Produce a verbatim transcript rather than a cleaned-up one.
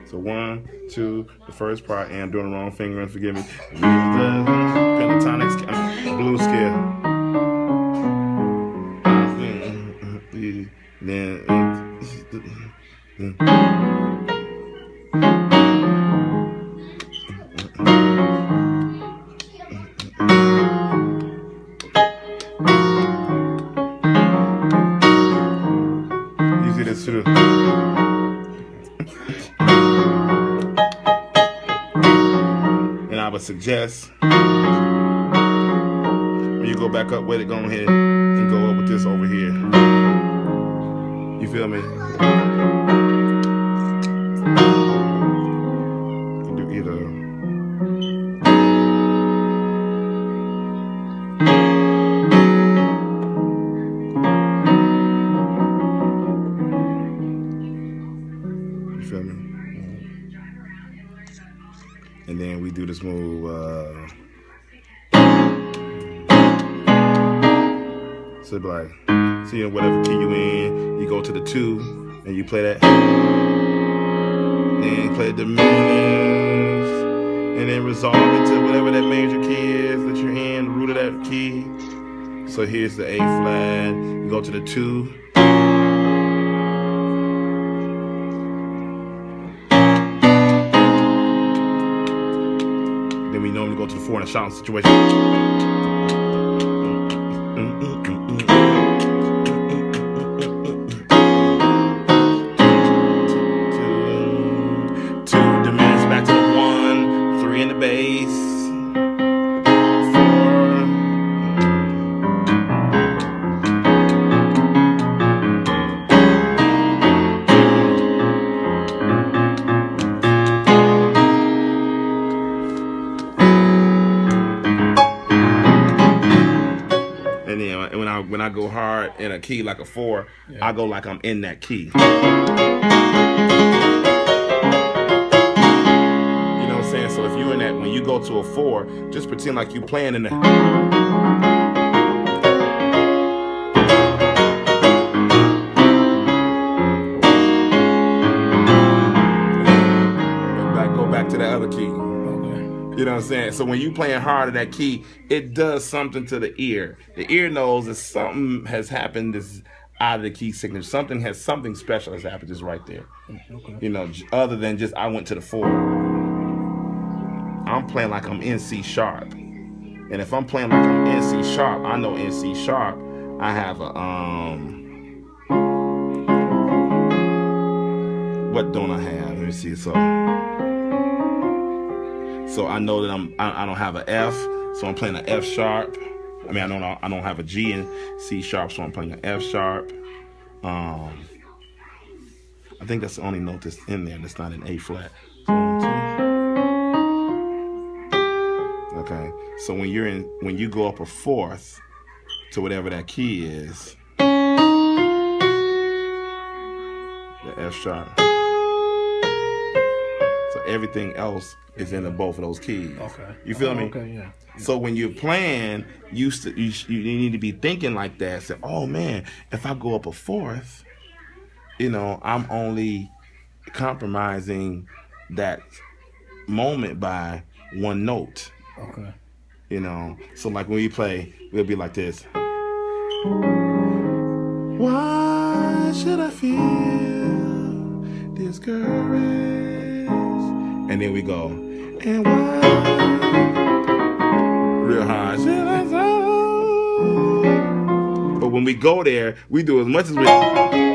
So one, two, the first part, and I'm doing the wrong finger, and forgive me. The pentatonic scale, blues scale. Then, you see this too. And I would suggest when you go back up with it, go ahead and go up with this over here. You feel me? You can do either. You feel me? And then we do this move. Uh, so it'd be like, see, whatever key you in, you go to the two, and you play that. Then play the diminished, and then resolve it to whatever that major key is that you're in, the root of that key. So here's the A flat, you go to the two. Then we normally go to the four in a shouting situation. When I when I go hard in a key like a four, yeah. I go like I'm in that key. You know what I'm saying? So if you're in that, when you go to a four, just pretend like you playing in that. Back, go back to that other key. You know what I'm saying? So when you playing hard in that key, it does something to the ear. The ear knows that something has happened that's out of the key signature. Something has something special has happened just right there. Okay. You know, other than just I went to the four. I'm playing like I'm in C sharp. And if I'm playing like I'm in C sharp, I know in C sharp, I have a um what don't I have? Let me see. So So I know that I'm I, I don't have an F, so I'm playing an F sharp. I mean I don't I don't have a G in C sharp, so I'm playing an F sharp. Um, I think that's the only note that's in there that's not an A flat. Okay, so when you're in when you go up a fourth to whatever that key is, the F sharp. So everything else is in the, both of those keys. Okay. You feel oh, me? Okay, yeah. So when you're playing, you, st you, you need to be thinking like that. Say, oh man, if I go up a fourth, you know, I'm only compromising that moment by one note. Okay. You know, so like when we play, we'll be like this. Why should I feel discouraged? And then we go, and why? Real high. But when we go there, we do as much as we